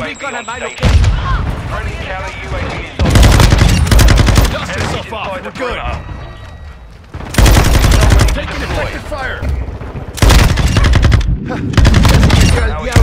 recon at my location. Friendly Cali UAV is on. Dust yourself off. We're good. Taking effective fire. Guys,